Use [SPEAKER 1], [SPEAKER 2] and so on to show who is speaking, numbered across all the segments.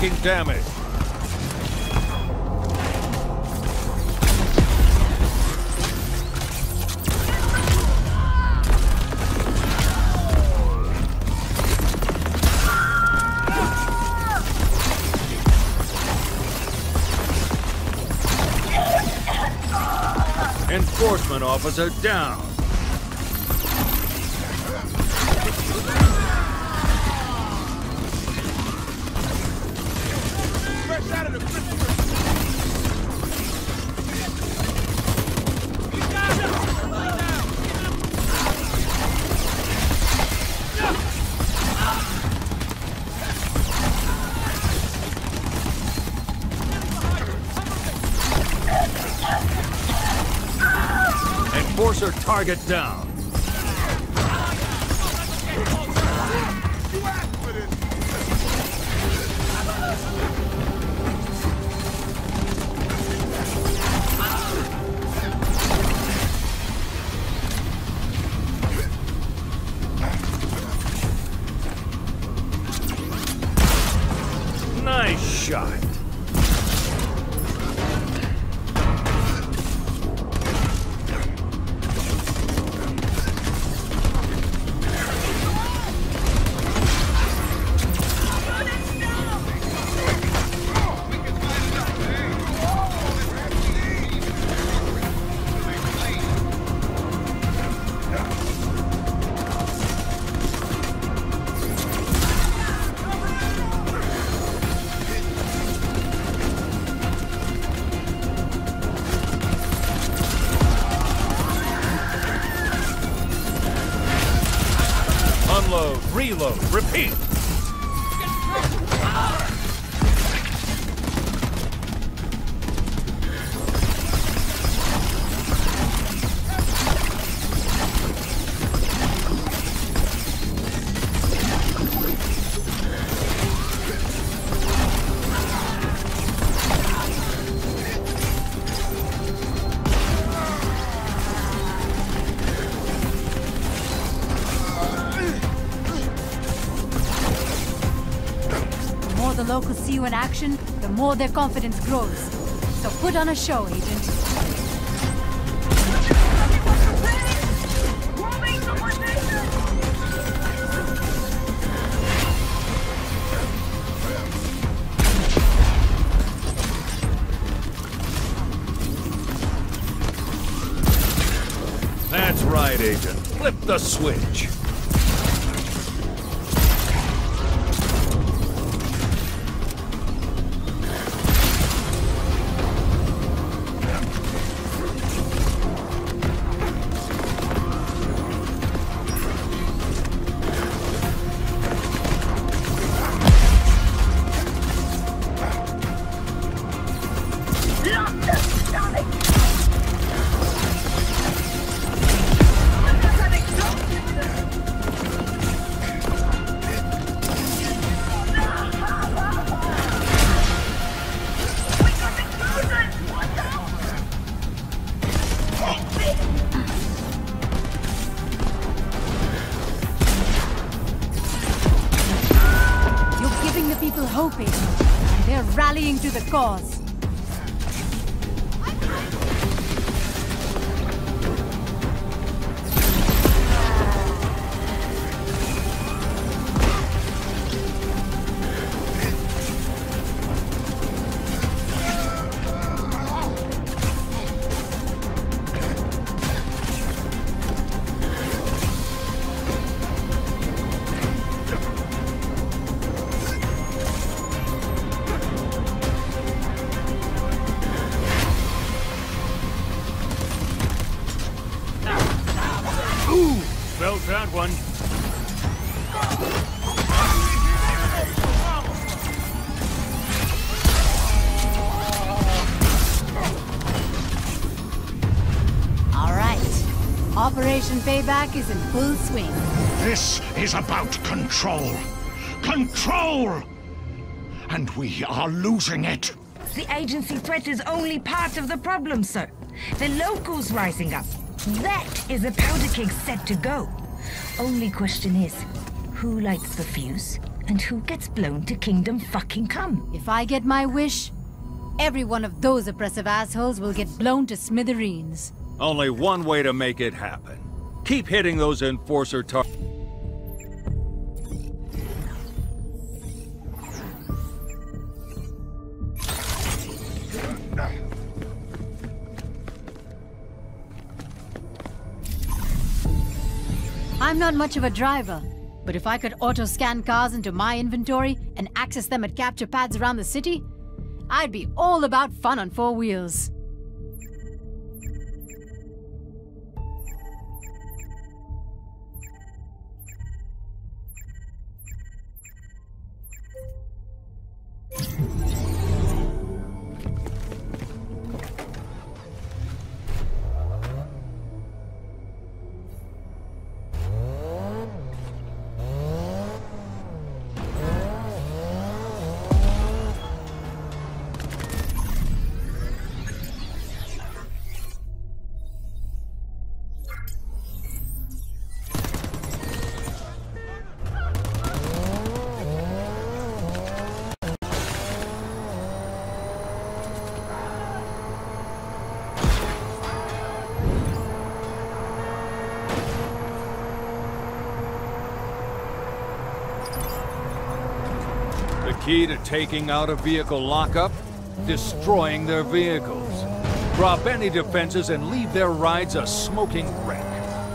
[SPEAKER 1] taking damage. Enforcement officer down. Enforcer target down. Nice shot. Unload, reload, repeat!
[SPEAKER 2] The locals see you in action, the more their confidence grows. So put on a show, Agent.
[SPEAKER 1] That's right, Agent. Flip the switch.
[SPEAKER 2] People hoping, and they're rallying to the cause.
[SPEAKER 1] Felt that one.
[SPEAKER 2] All right. Operation Payback is in full swing.
[SPEAKER 3] This is about control. Control! And we are losing it.
[SPEAKER 4] The agency threat is only part of the problem, sir. The locals rising up. That is a powder keg set to go. Only question is, who lights the fuse? And who gets blown to Kingdom fucking Come?
[SPEAKER 2] If I get my wish, every one of those oppressive assholes will get blown to smithereens.
[SPEAKER 1] Only one way to make it happen. Keep hitting those Enforcer targets.
[SPEAKER 2] I'm not much of a driver, but if I could auto-scan cars into my inventory and access them at capture pads around the city, I'd be all about fun on four wheels.
[SPEAKER 1] The key to taking out a vehicle lockup? Destroying their vehicles. Drop any defenses and leave their rides a smoking wreck.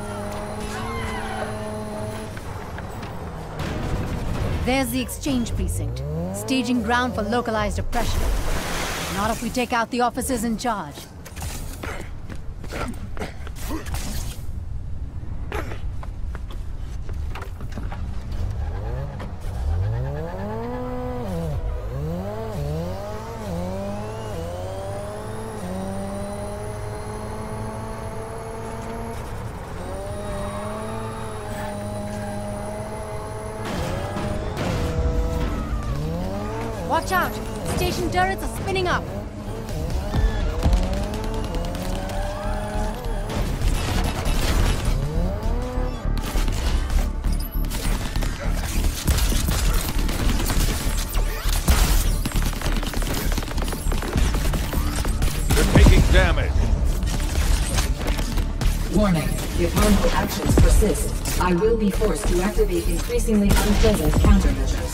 [SPEAKER 2] There's the exchange precinct, staging ground for localized oppression. Not if we take out the officers in charge. Watch out! Station turrets are spinning up!
[SPEAKER 1] They're taking damage.
[SPEAKER 5] Warning. If harmful actions persist, I will be forced to activate increasingly unpleasant countermeasures.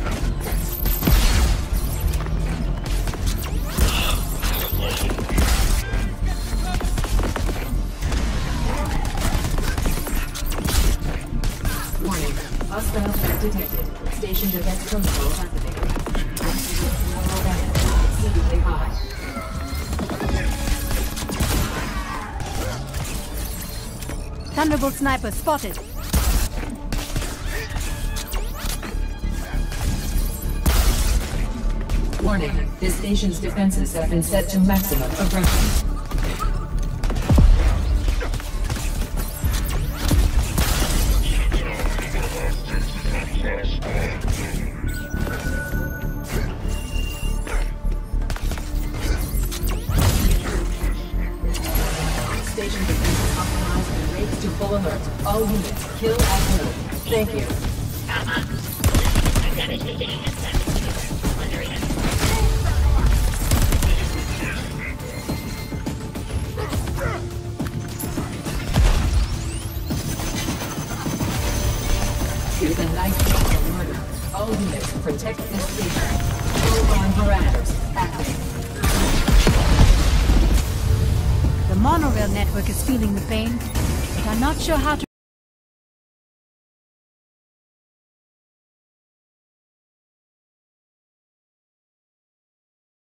[SPEAKER 5] Hostile threat detected. Station defense control activated. Moral damage exceedingly high.
[SPEAKER 2] Thunderbolt sniper spotted.
[SPEAKER 5] Warning. This station's defenses have been set to maximum aggression. Station defenses optimized and raised to full alert. All units, kill at will. Thank you. To the night of murder. All units, protect this station. Full-on parameters active.
[SPEAKER 2] The monorail network is feeling the pain, but I'm not sure how to